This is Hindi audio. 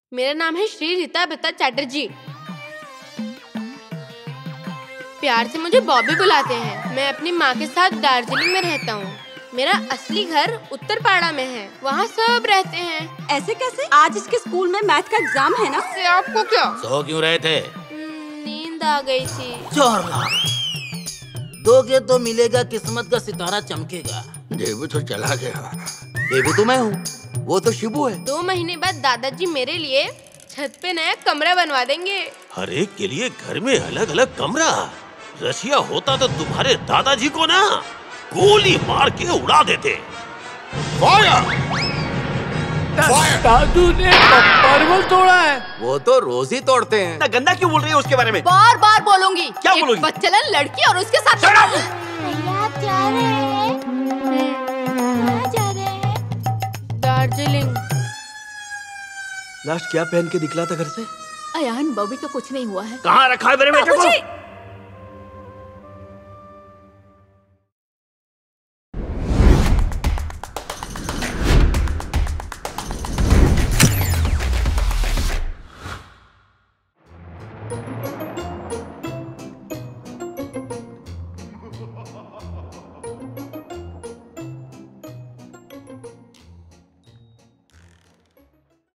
मेरा नाम है श्री रीता बता चैटर्जी। प्यार से मुझे बॉबी बुलाते हैं। मैं अपनी माँ के साथ दार्जिलिंग में रहता हूँ। मेरा असली घर उत्तर पाड़ा में है, वहाँ सब रहते हैं। ऐसे कैसे? आज इसके स्कूल में मैथ का एग्जाम है ना? इससे आपको क्या? सो क्यों रहे थे? नींद आ गई थी। 4 लाख दोगे तो मिलेगा, किस्मत का सितारा चमकेगा। देवी तो चला गया। देवी तो मैं हूँ, वो तो शिबू है। 2 महीने बाद दादाजी मेरे लिए छत पे नया कमरा बनवा देंगे। हर एक के लिए घर में अलग अलग कमरा। रशिया होता तो तुम्हारे दादाजी को ना गोली मार के उड़ा देते। दादू ने परवल तोड़ा है। वो तो रोज ही तोड़ते हैं। ना गंदा क्यों बोल रही है उसके बारे में? बार बार बोलूंगी। क्या बोलूंगी? बच्चलन लड़की और उसके साथ। भैया आप जा रहे हैं? कहाँ जा रहे हैं? दार्जिलिंग। लास्ट क्या पहन के निकला था घर से? अयान बॉबी का कुछ नहीं हुआ है। कहाँ रखा है मेरे बेटे को?